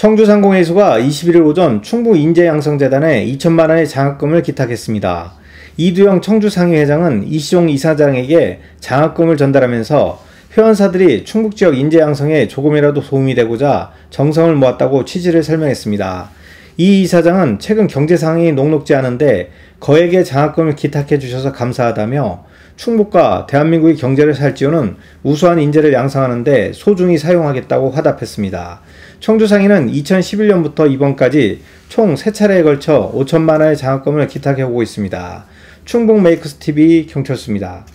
청주상공회의소가 21일 오전 충북인재양성재단에 2천만원의 장학금을 기탁했습니다. 이두영 청주상의회장은 이시종 이사장에게 장학금을 전달하면서 회원사들이 충북지역 인재양성에 조금이라도 도움이 되고자 정성을 모았다고 취지를 설명했습니다. 이 이사장은 최근 경제상황이 녹록지 않은데 거액의 장학금을 기탁해 주셔서 감사하다며 충북과 대한민국의 경제를 살찌우는 우수한 인재를 양성하는 데 소중히 사용하겠다고 화답했습니다. 청주상의는 2011년부터 이번까지 총 3차례에 걸쳐 5천만원의 장학금을 기탁해 오고 있습니다. 충북메이크스TV 경철수입니다.